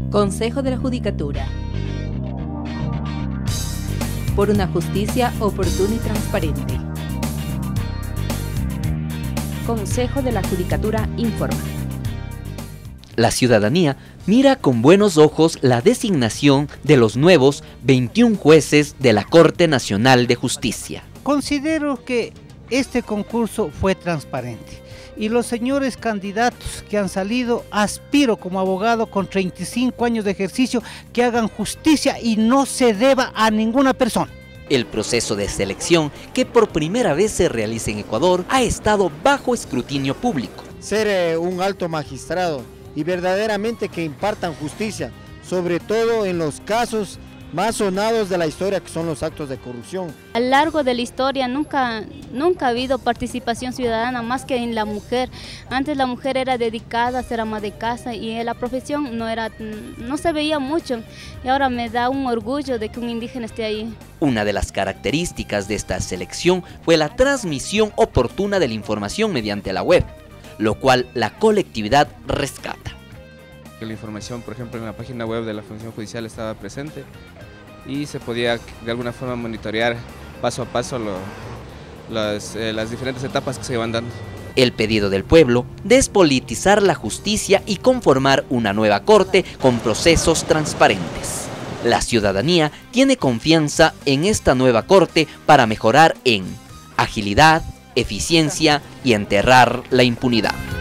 Consejo de la Judicatura. Por una justicia oportuna y transparente. Consejo de la Judicatura informa. La ciudadanía mira con buenos ojos la designación de los nuevos 21 jueces de la Corte Nacional de Justicia. Considero que este concurso fue transparente y los señores candidatos que han salido, aspiro como abogado con 35 años de ejercicio que hagan justicia y no se deba a ninguna persona. El proceso de selección, que por primera vez se realiza en Ecuador, ha estado bajo escrutinio público. Ser un alto magistrado y verdaderamente que impartan justicia, sobre todo en los casos más sonados de la historia, que son los actos de corrupción. A lo largo de la historia nunca ha habido participación ciudadana más que en la mujer. Antes la mujer era dedicada a ser ama de casa y en la profesión no se veía mucho. Y ahora me da un orgullo de que un indígena esté ahí. Una de las características de esta selección fue la transmisión oportuna de la información mediante la web, lo cual la colectividad rescata. La información, por ejemplo, en la página web de la Función Judicial estaba presente y se podía de alguna forma monitorear paso a paso las diferentes etapas que se iban dando. El pedido del pueblo, despolitizar la justicia y conformar una nueva corte con procesos transparentes. La ciudadanía tiene confianza en esta nueva corte para mejorar en agilidad, eficiencia y enterrar la impunidad.